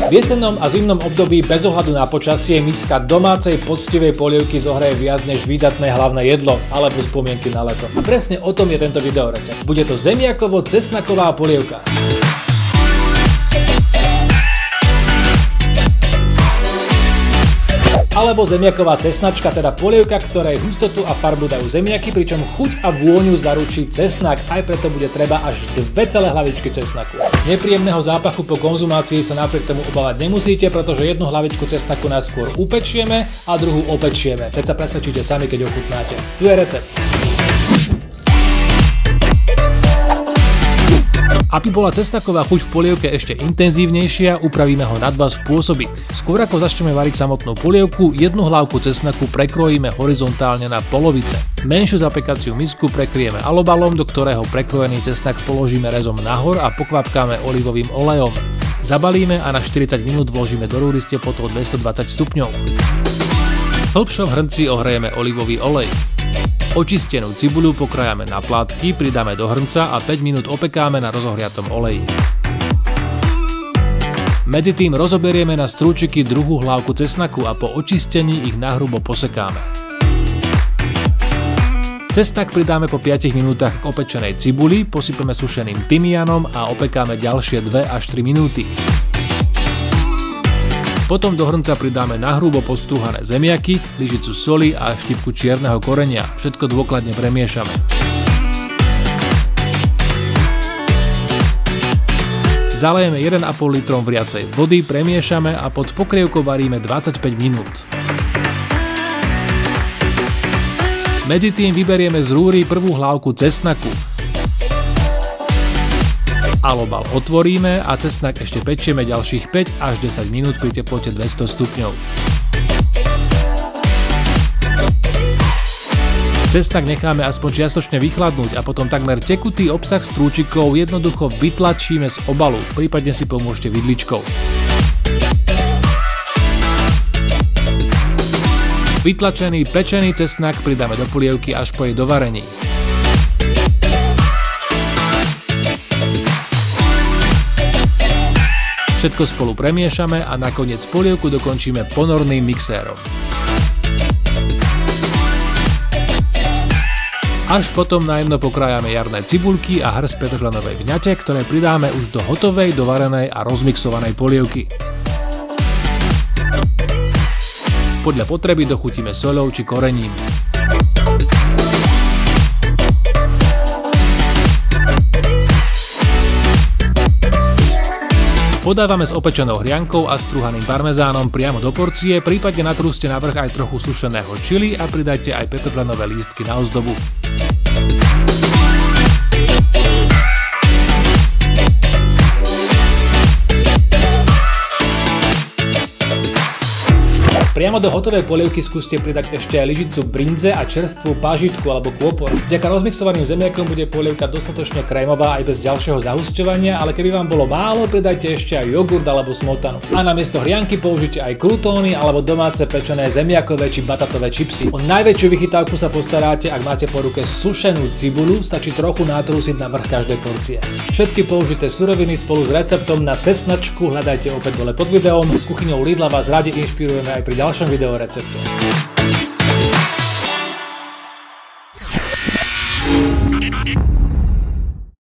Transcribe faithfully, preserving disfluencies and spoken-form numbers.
V jesennom a zimnom období bez ohľadu na počasie miska domácej poctivej polievky zohraje viac než výdatné hlavné jedlo alebo spomienky na leto. A presne o tom je tento videorecept. Bude to zemiakovo-cesnaková polievka. Alebo zemiaková cesnačka, teda polievka, ktorej hustotu a farbu dajú zemiaky, pričom chuť a vôňu zaručí cesnak, aj preto bude treba až dve celé hlavičky cesnaku. Nepríjemného zápachu po konzumácii sa napriek tomu obávať nemusíte, pretože jednu hlavičku cesnaku najskôr upečieme a druhú opečieme. Teď sa presvedčíte sami, keď ochutnáte. Tu je recept. Aby bola cesnaková chuť v polievke ešte intenzívnejšia, upravíme ho na dva spôsoby. Skôr ako začneme variť samotnú polievku, jednu hlavku cesnaku prekrojíme horizontálne na polovice. Menšiu zapekaciu misku prekryjeme alobalom, do ktorého prekrojený cesnak položíme rezom nahor a pokvapkáme olivovým olejom. Zabalíme a na štyridsať minút vložíme do rúry s teplotou dvestodvadsať stupňov. V hlbšom hrnci ohrejeme olivový olej. Očistenú cibuľu pokrájame na plátky, pridáme do hrnca a päť minút opekáme na rozohriatom oleji. Medzi tým rozoberieme na strúčiky druhú hlavku cesnaku a po očistení ich nahrubo posekáme. Cesnak pridáme po piatich minútach k opečenej cibuli, posypeme sušeným tymianom a opekáme ďalšie dve až tri minúty. Potom do hrnca pridáme nahrubo postúhané zemiaky, lyžicu soli a štipku čierneho korenia. Všetko dôkladne premiešame. Zalejeme jeden a pol litrom vriacej vody, premiešame a pod pokrievkou varíme dvadsaťpäť minút. Medzi tým vyberieme z rúry prvú hlavku cesnaku. Alobal otvoríme a cesnak ešte pečieme ďalších päť až desať minút pri teplote dvesto stupňov. Cesnak necháme aspoň čiastočne vychladnúť a potom takmer tekutý obsah strúčikov jednoducho vytlačíme z obalu, prípadne si pomôžte vidličkou. Vytlačený pečený cesnak pridáme do polievky až po jej dovarení. Všetko spolu premiešame a nakoniec polievku dokončíme ponorným mixérom. Až potom najemno pokrájame jarné cibulky a hrst petržlenovej vňate, ktoré pridáme už do hotovej, dovarenej a rozmixovanej polievky. Podľa potreby dochutíme soľou či korením. Podávame s opečenou hriankou a strúhaným parmezánom priamo do porcie, prípadne natrúste navrch aj trochu sušeného čili a pridajte aj petržlenové lístky na ozdobu. Priamo do hotovej polievky skúste pridať ešte aj lyžicu brinze a čerstvú pážitku alebo kôpor. Vďaka rozmixovaným zemiakom bude polievka dostatočne krémová aj bez ďalšieho zahusťovania, ale keby vám bolo málo, pridajte ešte aj jogurt alebo smotanu. A namiesto hrianky použite aj krutóny alebo domáce pečené zemiakové či batatové čipsy. O najväčšiu vychytávku sa postaráte, ak máte po ruke sušenú cibuľu, stačí trochu natrúsiť na vrch každej porcie. Všetky použité suroviny spolu s receptom na cesnačku hľadajte opäť dole pod videom. S kuchyňou Lidla vás radi inšpirujeme aj pri ďalšom videorecepte.